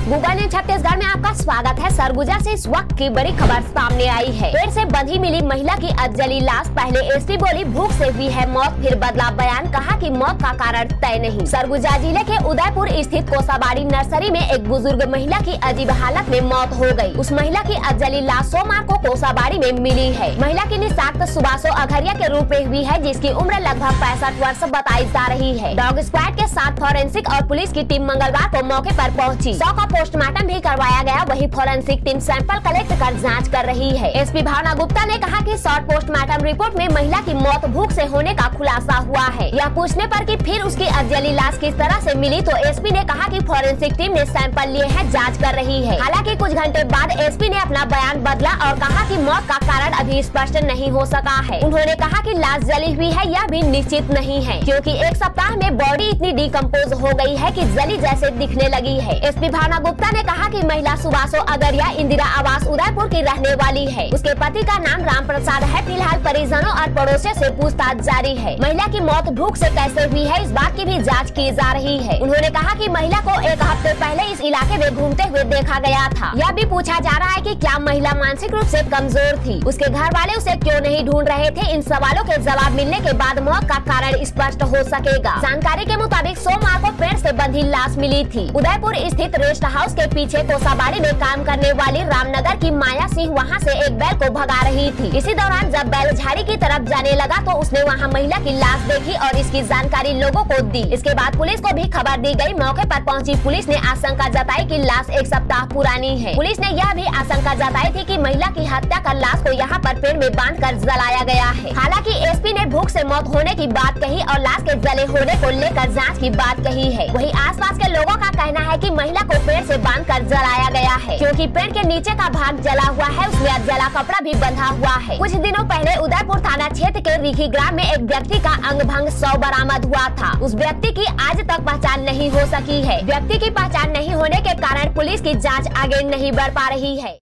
Google news Chhattisgarh में आपका स्वागत है। सरगुजा से इस वक्त की बड़ी खबर सामने आई है। पेड़ से बंधी मिली महिला की अधजली लाश। पहले एसपी बोली भूख से हुई है मौत, फिर बदला बयान, कहा कि मौत का कारण तय नहीं। सरगुजा जिले के उदयपुर स्थित कोसाबाड़ी नर्सरी में एक बुजुर्ग महिला की अजीब हालत में मौत हो गई। उस महिला की अधजली लाश सोमवार को कोसाबाड़ी में मिली है। महिला की निशाक्त सुबासो अघरिया के रूप में हुई है, जिसकी उम्र लगभग 65 वर्ष बताई जा रही है। डॉग स्क्वाड के साथ फॉरेंसिक और पुलिस की टीम मंगलवार को मौके पर पहुंची। 100 का पोस्टमार्टम भी करवाया गया। वहीं फॉरेंसिक टीम सैंपल कलेक्ट कर जांच कर रही है। एसपी भावना गुप्ता ने कहा कि शॉर्ट पोस्टमार्टम रिपोर्ट में महिला की मौत भूख से होने का खुलासा हुआ है। यह पूछने पर कि फिर उसकी अधजली लाश किस तरह से मिली, तो एसपी ने कहा कि फॉरेंसिक टीम ने सैंपल लिए हैं, जांच कर रही है। हालांकि कुछ घंटे बाद एसपी ने अपना बयान बदला और कहा कि मौत का कारण अभी स्पष्ट नहीं हो सका है। उन्होंने कहा कि लाश जली हुई है यह भी निश्चित नहीं है, क्योंकि एक सप्ताह में बॉडी इतनी डिकम्पोज हो गई है कि जली जैसे दिखने लगी है। एसपी भावना गुप्ता ने कहा कि महिला सुबासो अघरिया इंदिरा आवास उदयपुर की रहने वाली है। उसके पति का नाम राम प्रसाद है। फिलहाल परिजनों और पड़ोसियों से पूछताछ जारी है। महिला की मौत भूख से कैसे हुई है, इस बात की भी जांच की जा रही है। उन्होंने कहा कि महिला को एक हफ्ते पहले इस इलाके में घूमते हुए देखा गया था। यह भी पूछा जा रहा है कि क्या महिला मानसिक रूप से कमजोर थी, उसके घर वाले उसे क्यों नहीं ढूंढ रहे थे। इन सवालों के जवाब मिलने के बाद मौत का कारण स्पष्ट हो सकेगा। जानकारी के मुताबिक सोमवार को पेड़ से बंधी लाश मिली थी। उदयपुर स्थित रेस्ट हाउस के पीछे कोसाबाड़ी में काम करने वाली रामनगर की माया सिंह वहां से एक बैल को भगा रही थी। इसी दौरान जब बैल झाड़ी की तरफ जाने लगा तो उसने वहां महिला की लाश देखी और इसकी जानकारी लोगों को दी। इसके बाद पुलिस को भी खबर दी गई। मौके पर पहुंची पुलिस ने आशंका जताई कि लाश एक सप्ताह पुरानी है। पुलिस ने यह भी आशंका जताई थी कि महिला की हत्या कर लाश को यहाँ पर पेड़ में बांधकर जलाया गया है। हालांकि एसपी ने भूख से मौत होने की बात कही और लाश के जले होने को लेकर जाँच की बात कही है। वहीं आसपास के लोगों का कहना है कि महिला को पेड़ से बांधकर जलाया गया है, क्योंकि पेड़ के नीचे का भाग जला हुआ है, उसमें जला कपड़ा भी बंधा हुआ है। कुछ दिनों पहले उदयपुर थाना क्षेत्र के रिखी ग्राम में एक व्यक्ति का अंग भंग शव बरामद हुआ था। उस व्यक्ति की आज तक पहचान नहीं हो सकी है। व्यक्ति की पहचान नहीं होने के कारण पुलिस की जाँच आगे नहीं बढ़ पा रही है।